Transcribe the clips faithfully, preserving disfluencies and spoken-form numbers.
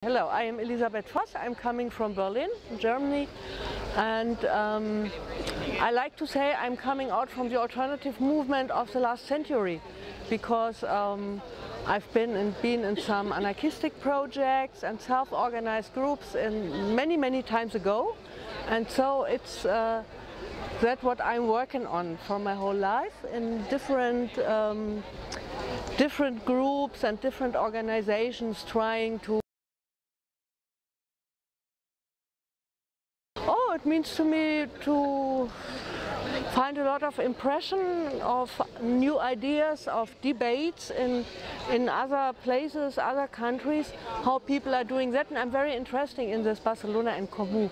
Hello, I am Elisabeth Voss. I'm coming from Berlin, Germany, and um, I like to say I'm coming out from the alternative movement of the last century, because um, I've been in, been in some anarchistic projects and self-organized groups in many, many times ago, and so it's uh, that's what I'm working on for my whole life in different um, different groups and different organizations trying to. Oh, it means to me to find a lot of impression of new ideas, of debates in, in other places, other countries, how people are doing that, and I'm very interested in this Barcelona en Comú.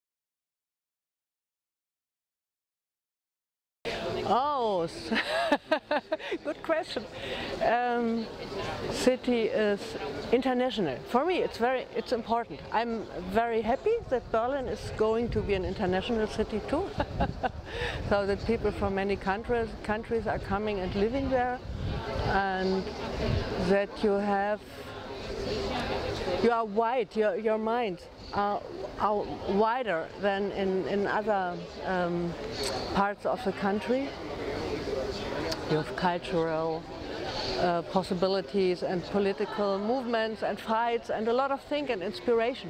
Oh, good question. Um, city is international. For me, it's very, it's important. I'm very happy that Berlin is going to be an international city too, so that people from many countries countries are coming and living there, and that you have, you are wide, your your mind are, are wider than in in other um, parts of the country. You have cultural uh, possibilities and political movements and fights and a lot of thinking and inspiration.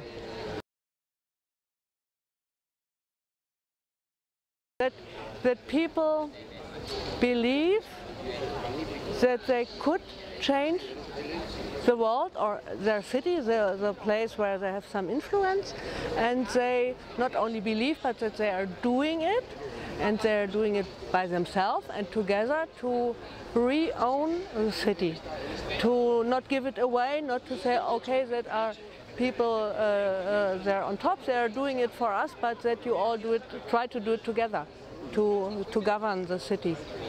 That, that people believe that they could change the world or their city, the, the place where they have some influence, and they not only believe but that they are doing it, and they're doing it by themselves and together to re-own the city, to not give it away, not to say, okay, that are people uh, uh, they're on top, they're doing it for us, but that you all do it, try to do it together to, to govern the city.